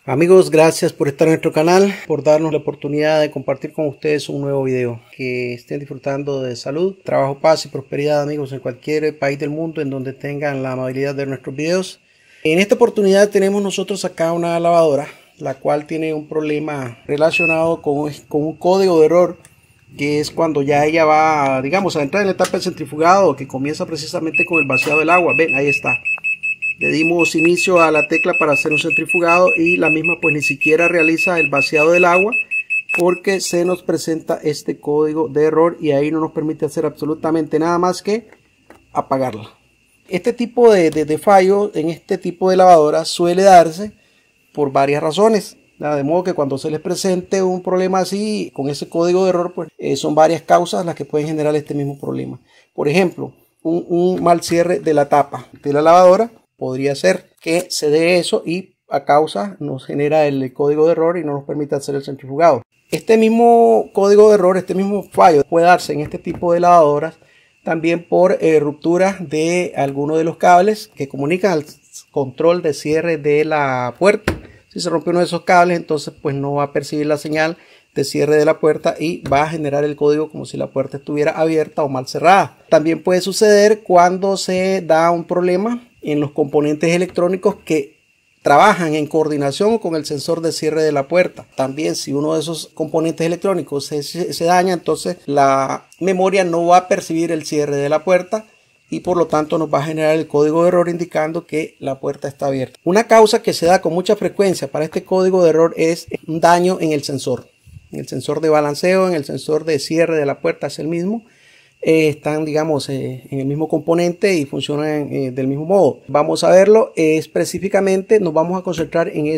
Amigos, gracias por estar en nuestro canal, por darnos la oportunidad de compartir con ustedes un nuevo video. Que estén disfrutando de salud, trabajo, paz y prosperidad, amigos, en cualquier país del mundo en donde tengan la amabilidad de ver nuestros videos. En esta oportunidad tenemos nosotros acá una lavadora, la cual tiene un problema relacionado con un código de error, que es cuando ya ella va, digamos, a entrar en la etapa del centrifugado, que comienza precisamente con el vaciado del agua. Ven, ahí está. Le dimos inicio a la tecla para hacer un centrifugado y la misma pues ni siquiera realiza el vaciado del agua porque se nos presenta este código de error y ahí no nos permite hacer absolutamente nada más que apagarla. Este tipo de fallo en este tipo de lavadora suele darse por varias razones. De modo que cuando se les presente un problema así con ese código de error, pues son varias causas las que pueden generar este mismo problema. Por ejemplo, un mal cierre de la tapa de la lavadora podría ser que se dé eso y a causa nos genera el código de error y no nos permite hacer el centrifugado. Este mismo código de error, este mismo fallo puede darse en este tipo de lavadoras también por ruptura de alguno de los cables que comunican al control de cierre de la puerta. Si se rompe uno de esos cables, entonces pues no va a percibir la señal de cierre de la puerta y va a generar el código como si la puerta estuviera abierta o mal cerrada. También puede suceder cuando se da un problema en los componentes electrónicos que trabajan en coordinación con el sensor de cierre de la puerta. También si uno de esos componentes electrónicos se daña, entonces la memoria no va a percibir el cierre de la puerta y por lo tanto nos va a generar el código de error indicando que la puerta está abierta. Una causa que se da con mucha frecuencia para este código de error es un daño en el sensor. En el sensor de balanceo, en el sensor de cierre de la puerta es el mismo. Están, digamos, en el mismo componente y funcionan del mismo modo. Vamos a verlo específicamente, nos vamos a concentrar en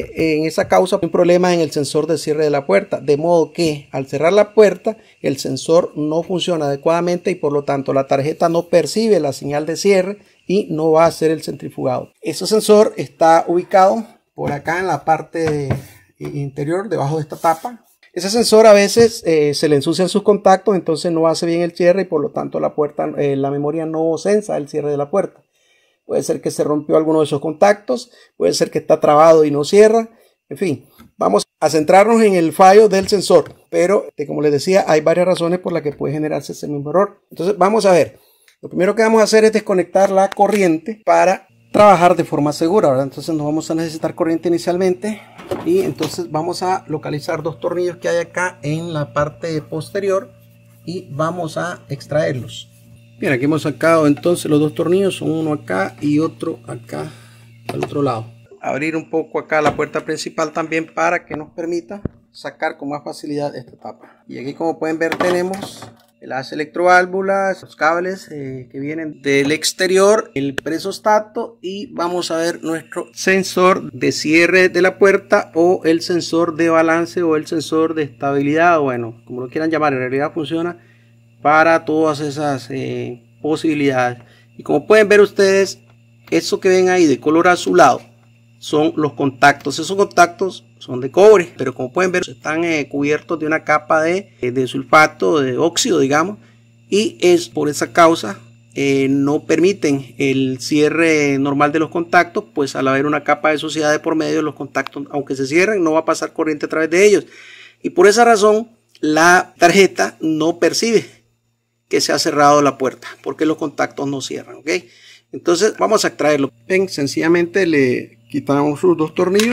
esa causa, un problema en el sensor de cierre de la puerta, de modo que al cerrar la puerta el sensor no funciona adecuadamente y por lo tanto la tarjeta no percibe la señal de cierre y no va a hacer el centrifugado. Ese sensor está ubicado por acá en la parte interior, debajo de esta tapa. Ese sensor a veces se le ensucian sus contactos, entonces no hace bien el cierre y por lo tanto la memoria no sensa el cierre de la puerta. Puede ser que se rompió alguno de esos contactos, puede ser que está trabado y no cierra. En fin, vamos a centrarnos en el fallo del sensor, pero como les decía, hay varias razones por las que puede generarse ese mismo error. Entonces vamos a ver. Lo primero que vamos a hacer es desconectar la corriente para trabajar de forma segura, ¿verdad? Entonces no vamos a necesitar corriente inicialmente y entonces vamos a localizar dos tornillos que hay acá en la parte posterior y vamos a extraerlos. Bien, aquí hemos sacado entonces los dos tornillos, uno acá y otro acá al otro lado. Abrir un poco acá la puerta principal también para que nos permita sacar con más facilidad esta tapa. Y aquí, como pueden ver, tenemos las electroválvulas, los cables que vienen del exterior, el presostato y vamos a ver nuestro sensor de cierre de la puerta o el sensor de balance o el sensor de estabilidad, bueno, como lo quieran llamar, en realidad funciona para todas esas posibilidades. Y como pueden ver ustedes, eso que ven ahí de color azulado son los contactos. Esos contactos son de cobre, pero como pueden ver están cubiertos de una capa de sulfato, de óxido, digamos, y es por esa causa no permiten el cierre normal de los contactos, pues al haber una capa de suciedad de por medio de los contactos, aunque se cierren, no va a pasar corriente a través de ellos, y por esa razón la tarjeta no percibe que se ha cerrado la puerta, porque los contactos no cierran, ¿ok? Entonces vamos a extraerlo. Ven, sencillamente le quitamos sus dos tornillos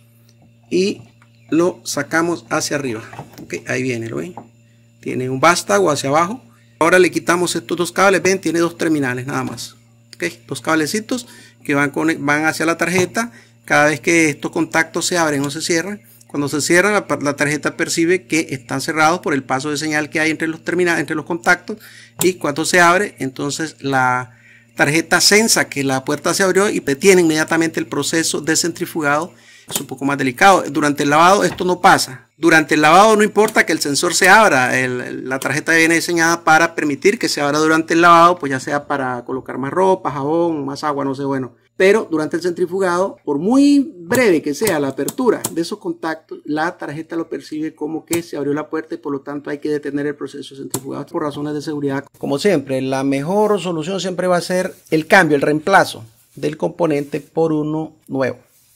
y lo sacamos hacia arriba. Okay, ahí viene, ¿lo ven? Tiene un vástago hacia abajo. Ahora le quitamos estos dos cables. Ven, tiene dos terminales nada más. Okay, dos cablecitos que van hacia la tarjeta. Cada vez que estos contactos se abren o se cierran, cuando se cierran la tarjeta percibe que están cerrados por el paso de señal que hay entre los terminales, entre los contactos, y cuando se abre, entonces la tarjeta sensa que la puerta se abrió y detiene inmediatamente el proceso de centrifugado. Es un poco más delicado. Durante el lavado esto no pasa. Durante el lavado no importa que el sensor se abra. La tarjeta viene diseñada para permitir que se abra durante el lavado, pues ya sea para colocar más ropa, jabón, más agua, no sé, bueno. Pero durante el centrifugado, por muy breve que sea la apertura de esos contactos, la tarjeta lo percibe como que se abrió la puerta y por lo tanto hay que detener el proceso de centrifugado por razones de seguridad. Como siempre, la mejor solución siempre va a ser el cambio, el reemplazo del componente por uno nuevo.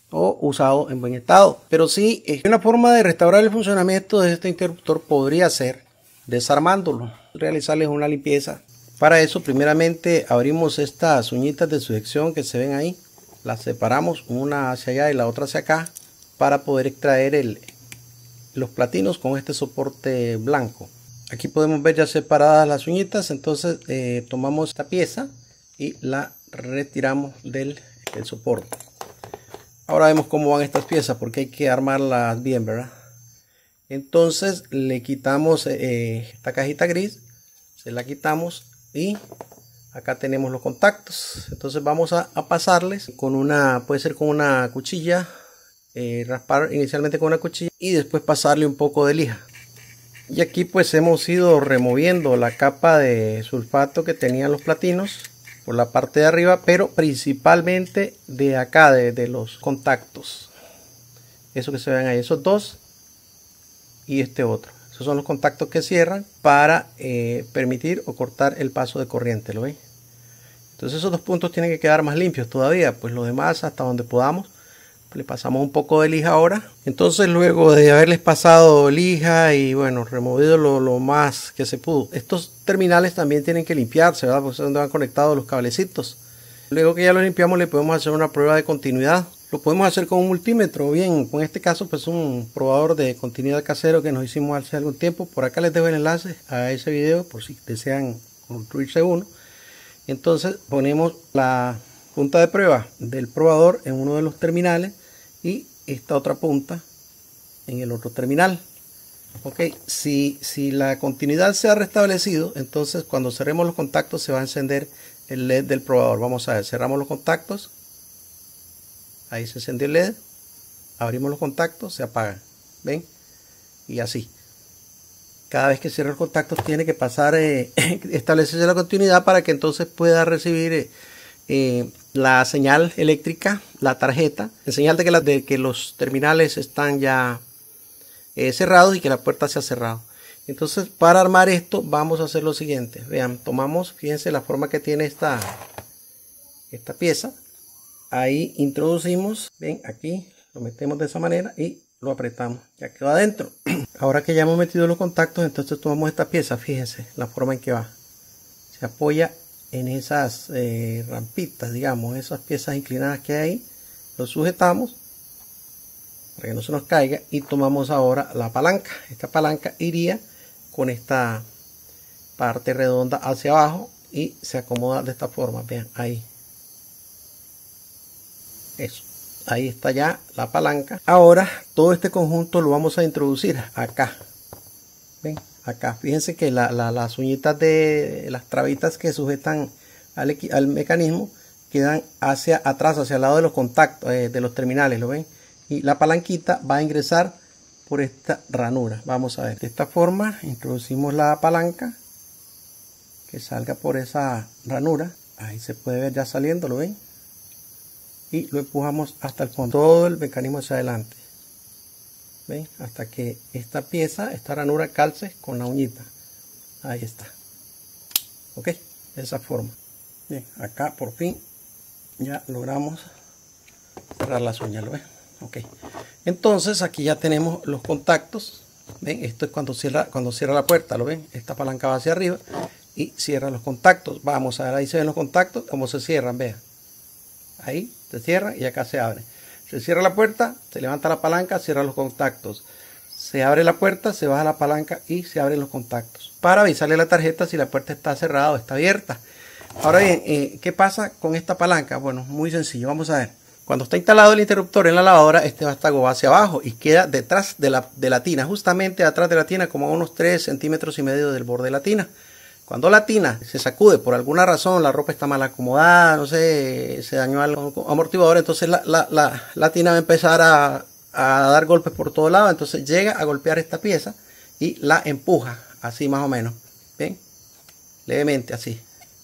o usado en buen estado. Pero sí, una forma de restaurar el funcionamiento de este interruptor podría ser desarmándolo, realizarles una limpieza. Para eso, primeramente abrimos estas uñitas de sujeción que se ven ahí, las separamos una hacia allá y la otra hacia acá para poder extraer los platinos con este soporte blanco. Aquí podemos ver ya separadas las uñitas. Entonces tomamos esta pieza y la retiramos del soporte. Ahora vemos cómo van estas piezas, porque hay que armarlas bien, ¿verdad? Entonces le quitamos esta cajita gris, se la quitamos y acá tenemos los contactos. Entonces vamos a pasarles con una, puede ser con una cuchilla, raspar inicialmente con una cuchilla y después pasarle un poco de lija. Y aquí pues hemos ido removiendo la capa de sulfato que tenían los platinos por la parte de arriba, pero principalmente de acá, de los contactos. Eso que se ven ahí, esos dos y este otro. Esos son los contactos que cierran para permitir o cortar el paso de corriente, ¿lo ven? Entonces esos dos puntos tienen que quedar más limpios todavía, pues los demás hasta donde podamos. Le pasamos un poco de lija ahora. Entonces luego de haberles pasado lija y bueno, removido lo más que se pudo, estos terminales también tienen que limpiarse, ¿verdad? Porque es donde van conectados los cablecitos. Luego que ya los limpiamos, le podemos hacer una prueba de continuidad. Lo podemos hacer con un multímetro o bien, con este caso pues un probador de continuidad casero que nos hicimos hace algún tiempo. Por acá les dejo el enlace a ese video por si desean construirse uno. Entonces ponemos la punta de prueba del probador en uno de los terminales y esta otra punta en el otro terminal. Ok, si la continuidad se ha restablecido, entonces cuando cerremos los contactos se va a encender el LED del probador. Vamos a ver, cerramos los contactos, ahí se encendió el LED, abrimos los contactos, se apagan, ven, y así. Cada vez que cierre los contactos tiene que pasar, establecerse la continuidad para que entonces pueda recibir la señal eléctrica, la tarjeta, en señal de que los terminales están ya cerrados y que la puerta se ha cerrado. Entonces para armar esto vamos a hacer lo siguiente. Vean, tomamos, fíjense la forma que tiene esta pieza. Ahí introducimos, ven, aquí lo metemos de esa manera y lo apretamos, ya quedó adentro. Ahora que ya hemos metido los contactos, entonces tomamos esta pieza, fíjense la forma en que va, se apoya en esas rampitas, digamos, esas piezas inclinadas que hay ahí, lo sujetamos para que no se nos caiga y tomamos ahora la palanca. Esta palanca iría con esta parte redonda hacia abajo y se acomoda de esta forma, vean, ahí, eso, ahí está ya la palanca. Ahora todo este conjunto lo vamos a introducir acá, ven, acá, fíjense que las uñitas de las trabitas que sujetan al mecanismo quedan hacia atrás, hacia el lado de los contactos, de los terminales, ¿lo ven? Y la palanquita va a ingresar por esta ranura. Vamos a ver, de esta forma introducimos la palanca, que salga por esa ranura, ahí se puede ver ya saliendo, ¿lo ven? Y lo empujamos hasta el fondo, todo el mecanismo hacia adelante. ¿Ven? Hasta que esta pieza, esta ranura calce con la uñita. Ahí está. Ok, de esa forma. Bien, acá por fin ya logramos cerrar las uñas, ¿lo ven? Ok, entonces aquí ya tenemos los contactos. Ven, esto es cuando cierra la puerta, ¿lo ven? Esta palanca va hacia arriba y cierra los contactos. Vamos a ver, ahí se ven los contactos, cómo se cierran, vean. Ahí se cierra y acá se abre. Se cierra la puerta, se levanta la palanca, cierra los contactos. Se abre la puerta, se baja la palanca y se abren los contactos. Para avisarle a la tarjeta si la puerta está cerrada o está abierta. Ahora bien, ¿qué pasa con esta palanca? Bueno, muy sencillo, vamos a ver. Cuando está instalado el interruptor en la lavadora, este vástago va hacia abajo y queda detrás de la tina, justamente atrás de la tina, como a unos 3,5 centímetros del borde de la tina. Cuando la tina se sacude por alguna razón, la ropa está mal acomodada, no sé, se dañó el amortiguador, entonces la tina va a empezar a dar golpes por todo lado. Entonces llega a golpear esta pieza y la empuja, así más o menos, ¿ven? Levemente, así.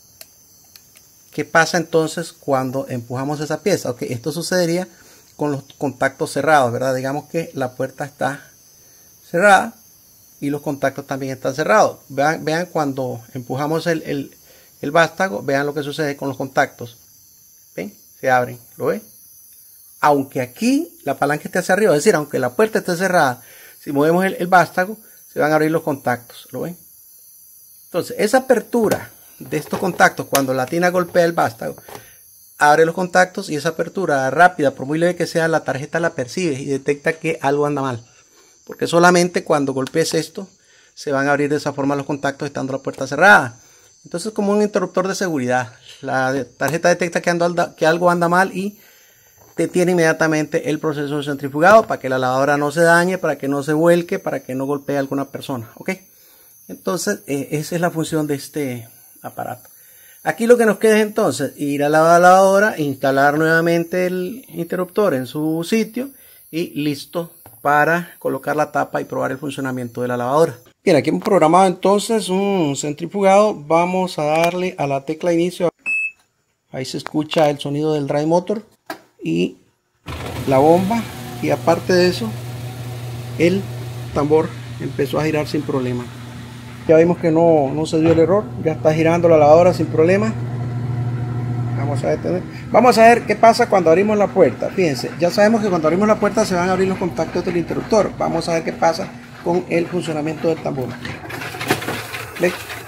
¿Qué pasa entonces cuando empujamos esa pieza? Ok, esto sucedería con los contactos cerrados, ¿verdad? Digamos que la puerta está cerrada y los contactos también están cerrados. Vean cuando empujamos el vástago, vean lo que sucede con los contactos. ¿Ven? Se abren, ¿lo ven? aunque aquí la palanca esté hacia arriba, es decir, aunque la puerta esté cerrada, si movemos el vástago, se van a abrir los contactos, ¿lo ven? Entonces, esa apertura de estos contactos, cuando la tina golpea el vástago, abre los contactos, y esa apertura rápida, por muy leve que sea, la tarjeta la percibe y detecta que algo anda mal. Porque solamente cuando golpees esto, se van a abrir de esa forma los contactos estando la puerta cerrada. Entonces, como un interruptor de seguridad, la tarjeta detecta que algo anda mal y detiene inmediatamente el proceso de centrifugado para que la lavadora no se dañe, para que no se vuelque, para que no golpee a alguna persona. ¿Ok? Entonces, esa es la función de este aparato. Aquí lo que nos queda es entonces ir a la lavadora, instalar nuevamente el interruptor en su sitio y listo para colocar la tapa y probar el funcionamiento de la lavadora. Bien, aquí hemos programado entonces un centrifugado. Vamos a darle a la tecla inicio. Ahí se escucha el sonido del drive motor y la bomba, y aparte de eso el tambor empezó a girar sin problema. Ya vimos que no se dio el error, ya está girando la lavadora sin problema. Vamos a detener. Vamos a ver qué pasa cuando abrimos la puerta. Fíjense, ya sabemos que cuando abrimos la puerta se van a abrir los contactos del interruptor. Vamos a ver qué pasa con el funcionamiento del tambor. ¿Ven?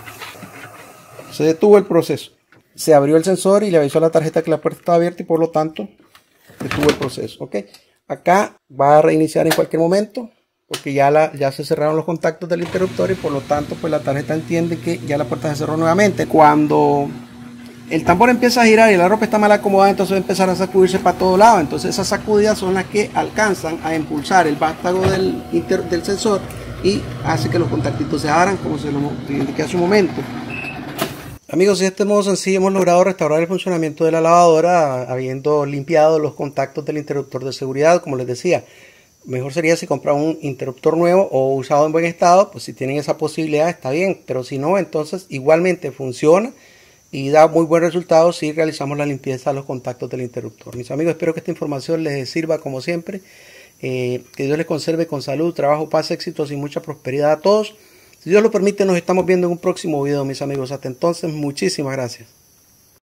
Se detuvo el proceso. Se abrió el sensor y le avisó a la tarjeta que la puerta estaba abierta y por lo tanto detuvo el proceso. ¿Ok? Acá va a reiniciar en cualquier momento, porque ya se cerraron los contactos del interruptor y por lo tanto pues la tarjeta entiende que ya la puerta se cerró nuevamente. Cuando el tambor empieza a girar y la ropa está mal acomodada, entonces va a empezar a sacudirse para todos lados. Entonces esas sacudidas son las que alcanzan a impulsar el vástago del sensor y hace que los contactitos se abran, como se lo indiqué hace un momento. Amigos, de este modo sencillo hemos logrado restaurar el funcionamiento de la lavadora, habiendo limpiado los contactos del interruptor de seguridad. Como les decía, mejor sería si compran un interruptor nuevo o usado en buen estado. Pues si tienen esa posibilidad está bien, pero si no, entonces igualmente funciona y da muy buen resultado si realizamos la limpieza de los contactos del interruptor. Mis amigos, espero que esta información les sirva como siempre. Que Dios les conserve con salud, trabajo, paz, éxitos y mucha prosperidad a todos. Si Dios lo permite, nos estamos viendo en un próximo video, mis amigos. Hasta entonces, muchísimas gracias.